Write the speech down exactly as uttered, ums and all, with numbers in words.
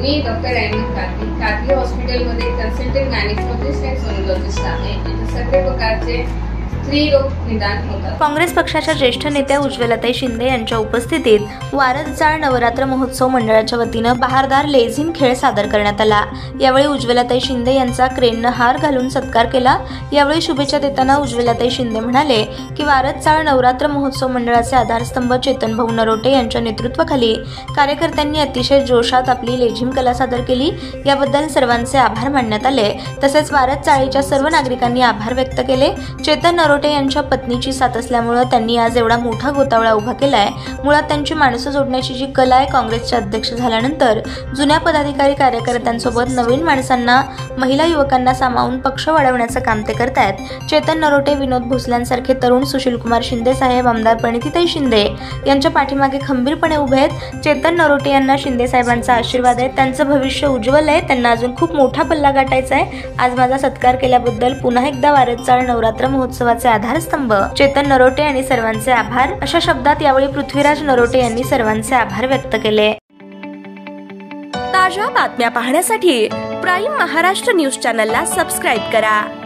मी doctor Ahmed Qadri Qadri हॉस्पिटलमध्ये consultant gynaecologist आणि sonologist आहे. इथे सगळे प्रकारचे स्त्री रोग निदान होतात. काँग्रेस पक्षाच्या ज्येष्ठ नेत्या उज्ज्वलाताई शिंदे यांच्या उपस्थितीत वारसजाळ नवरात्र महोत्सव मंडळाच्या वतीनं बहारदार लेझिम खेळ सादर करण्यात आला. यावेळी उज्ज्वलाताई शिंदे यांचा क्रेननं हार घालून सत्कार केला. यावेळी शुभेच्छा देताना उज्ज्वलाताई शिंदे म्हणाले की वारसजाळ नवरात्र महोत्सव मंडळाचे आधारस्तंभ चेतन भाऊ नरोटे यांच्या नेतृत्वाखाली कार्यकर्त्यांनी अतिशय जोशात आपली लेझिम कला सादर केली. याबद्दल सर्वांचे आभार मानण्यात आले. तसेच वारसजाळीच्या सर्व नागरिकांनी आभार व्यक्त केले. चेतन नरोटे यांच्या पत्नीची साथ असल्यामुळे त्यांनी आज एवढा मोठा गोतावळा उभा केलाय. मुळात त्यांची माणसं जोडण्याची जी कला आहे, काँग्रेसचे अध्यक्ष झाल्यानंतर जुन्या पदाधिकारी कार्यकर्त्यांसोबत नवीन माणसांना, महिला युवकांना सामावून पक्ष वाढवण्याचं काम ते करतायत. चेतन नरोटे, विनोद भोसल्यांसारखे तरुण, सुशीलकुमार शिंदे साहेब, आमदार प्रणितीताई शिंदे यांच्या पाठीमागे खंबीरपणे उभे आहेत. चेतन नरोटे यांना शिंदे साहेबांचा आशीर्वाद आहे. त्यांचं भविष्य उज्ज्वल आहे. त्यांना अजून खूप मोठा पल्ला गाठायचा आहे. आज माझा सत्कार केल्याबद्दल पुन्हा एकदा वारसजाळ नवरात्र महोत्सवाचे आधारस्तंभ चेतन नरोटे आणि सर्वांचे आभार अशा शब्दात यावेळी पृथ्वीराज नरोटे यांनी सर्वांचे आभार व्यक्त केले. ताज्या बातम्या पाहण्यासाठी प्राईम महाराष्ट्र न्यूज चॅनलला सबस्क्राईब करा.